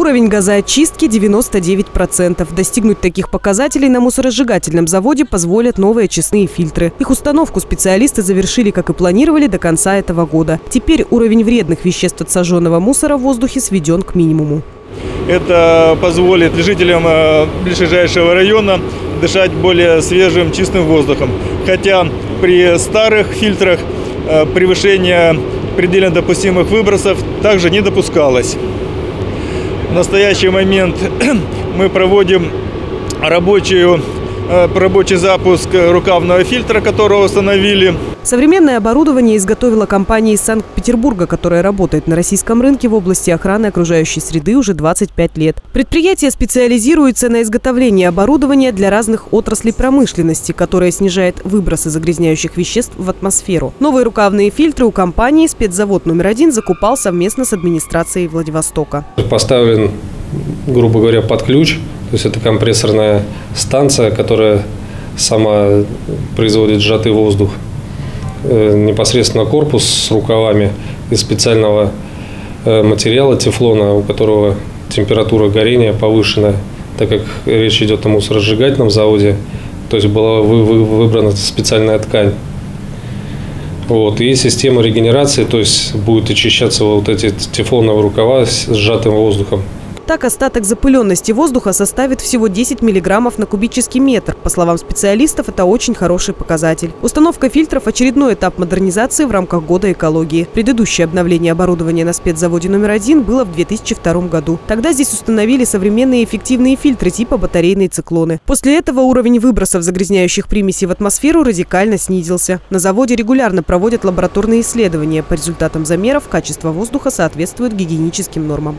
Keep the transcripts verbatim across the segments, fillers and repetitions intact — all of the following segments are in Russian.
Уровень газоочистки девяносто девять процентов. Достигнуть таких показателей на мусоросжигательном заводе позволят новые очистные фильтры. Их установку специалисты завершили, как и планировали, до конца этого года. Теперь уровень вредных веществ от сожженного мусора в воздухе сведен к минимуму. Это позволит жителям ближайшего района дышать более свежим, чистым воздухом. Хотя при старых фильтрах превышение предельно допустимых выбросов также не допускалось. В настоящий момент мы проводим рабочую, рабочий запуск рукавного фильтра, которого установили. Современное оборудование изготовила компания из Санкт-Петербурга, которая работает на российском рынке в области охраны окружающей среды уже двадцать пять лет. Предприятие специализируется на изготовлении оборудования для разных отраслей промышленности, которое снижает выбросы загрязняющих веществ в атмосферу. Новые рукавные фильтры у компании спецзавод номер один закупал совместно с администрацией Владивостока. Поставлен, грубо говоря, под ключ, то есть это компрессорная станция, которая сама производит сжатый воздух. Непосредственно корпус с рукавами из специального материала тефлона, у которого температура горения повышена, так как речь идет о мусоросжигательном заводе, то есть была выбрана специальная ткань. Вот. И система регенерации, то есть будут очищаться вот эти тефлоновые рукава с сжатым воздухом. Так, остаток запыленности воздуха составит всего десять миллиграммов на кубический метр. По словам специалистов, это очень хороший показатель. Установка фильтров – очередной этап модернизации в рамках года экологии. Предыдущее обновление оборудования на спецзаводе номер один было в две тысячи втором году. Тогда здесь установили современные эффективные фильтры типа батарейные циклоны. После этого уровень выбросов загрязняющих примесей в атмосферу радикально снизился. На заводе регулярно проводят лабораторные исследования. По результатам замеров качество воздуха соответствует гигиеническим нормам.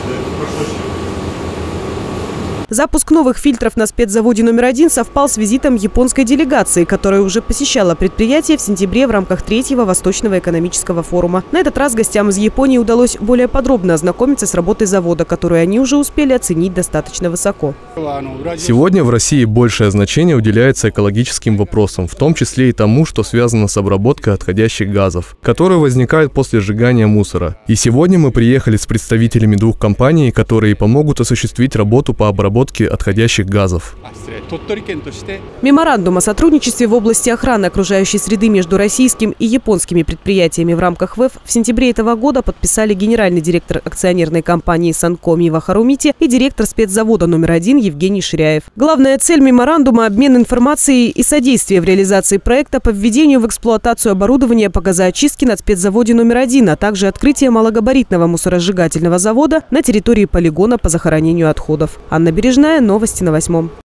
Запуск новых фильтров на спецзаводе номер один совпал с визитом японской делегации, которая уже посещала предприятие в сентябре в рамках третьего Восточного экономического форума. На этот раз гостям из Японии удалось более подробно ознакомиться с работой завода, которую они уже успели оценить достаточно высоко. Сегодня в России большее значение уделяется экологическим вопросам, в том числе и тому, что связано с обработкой отходящих газов, которые возникают после сжигания мусора. И сегодня мы приехали с представителями двух компаний, которые помогут осуществить работу по обработке отходящих газов. Меморандум о сотрудничестве в области охраны окружающей среды между российским и японскими предприятиями в рамках ВЭФ в сентябре этого года подписали генеральный директор акционерной компании «Санко» Мива Харумити и директор спецзавода номер один Евгений Ширяев. Главная цель меморандума – обмен информацией и содействие в реализации проекта по введению в эксплуатацию оборудования по газоочистке на спецзаводе номер один, а также открытие малогабаритного мусоросжигательного завода на территории полигона по захоронению отходов. Анна Бережная, новости на восьмом.